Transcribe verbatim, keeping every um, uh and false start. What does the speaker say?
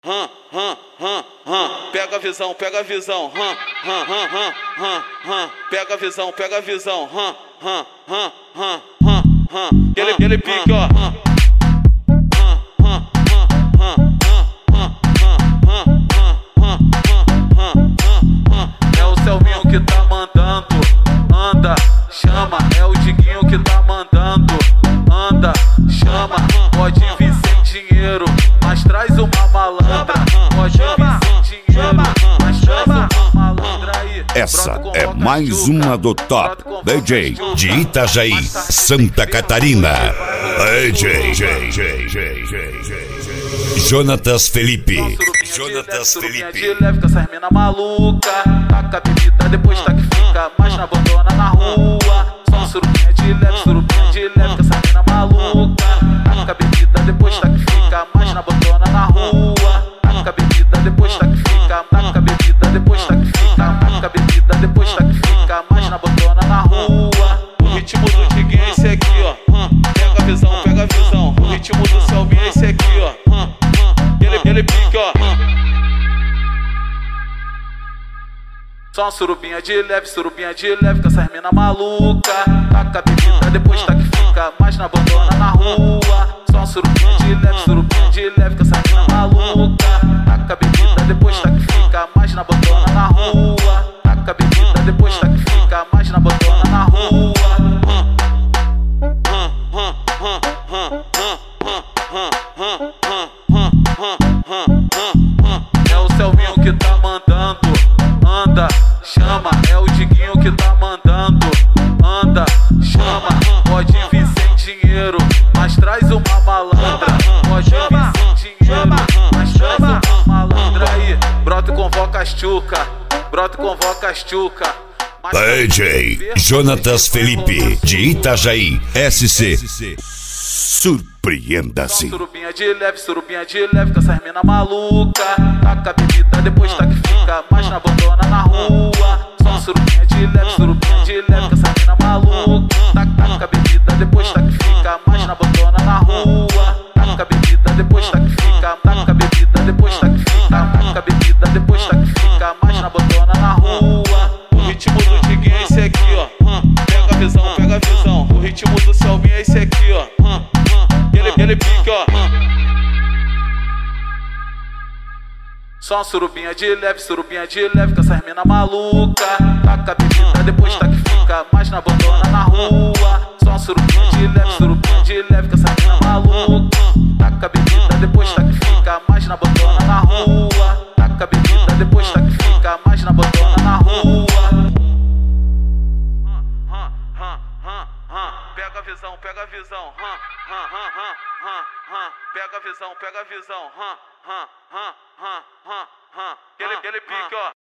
Hum, hum, hum, hum. Pega a visão, pega a visão. Hum, hum, hum, hum, hum, hum. Pega a visão, pega a visão. Hum, hum, hum, hum, hum, hum. Ele, ele pique, ó. É o Selvinho que tá mandando, anda, chama. É o Diguinho que tá mandando, anda, chama. Pode vir sem dinheiro, mas traz uma malandra. Pode vir sem dinheiro, mas traz uma malandra aí. Essa é mais uma do Top D J de Itajaí, Santa Catarina. D J Jonatas Felipe. Jonatas Felipe. De leve com essas mina maluca. Taca a bebida, depois tá que fica. Mas não abandona na rua. Só um surubinha de leve, surubinha de leve com essas mina maluca. Taca a bebida, depois tá que fica. Mas não abandona na rua. Taca a bebida, depois tá que fica. Taca a bebida, depois tá que fica. Taca a bebida, depois tá que fica. Mas não abandona na rua. O ritmo do Diguinho é esse aqui, ó. Pega a visão, pega a visão. O ritmo do Selvinho é esse aqui, ó. Ele, ele pique, ó. Só uma surubinha de leve, surubinha de leve com essas mina maluca. Taca a bebida, depois tá que fica. Mas não abandona na rua. Só uma surubinha de leve, surubinha de leve com essas mina maluca. Taca a bebida, depois tá que fica. Mas não abandona na rua. Taca a bebida, depois tá que fica. Mas não abandona na rua. É o Selvinho que tá mandando, anda, chama. É o Diguinho que tá mandando, anda, chama. Pode vir sem dinheiro, mas traz uma malandra. Pode vir sem dinheiro, mas traz uma malandra aí. Brota e convoca as tchuca, brota e convoca as tchuca. D J Jonatas Felipe de Itajaí, S C. Surpreenda-se. Surubinha de leve, surubinha de leve com essas mina maluca. Taca a bebida, depois tá que fica. Mas não abandona na rua. Só um surubinha de leve, surubinha de leve com essas mina maluca. Taca a bebida, depois tá que fica. Mas não abandona na rua. Taca a bebida, depois tá que fica. Taca a bebida, depois tá que fica. Taca a bebida, depois tá que fica. Mas não abandona na rua. O ritmo do Diguinho é esse aqui, ó. Pega a visão, pega a visão. O ritmo do Selvinho é esse aqui, ó. Ele, ele pique, ó. Só uma surubinha de leve, surubinha de leve com essas mina maluca. Taca a bebida, depois tá que fica. Mas não abandona na rua. Só uma surubinha de leve, surubinha de leve com essas mina maluca. Taca a bebida, depois tá que fica. Mas não abandona na rua. Taca a bebida, depois tá que fica. Mas não abandona na rua. Pega a visão, pega a visão. Hum, hum, hum, hum, hum, hum. Pega a visão, pega a visão. Hum, hum, hum, hum, hum, hum. Ele, ele pique, ó.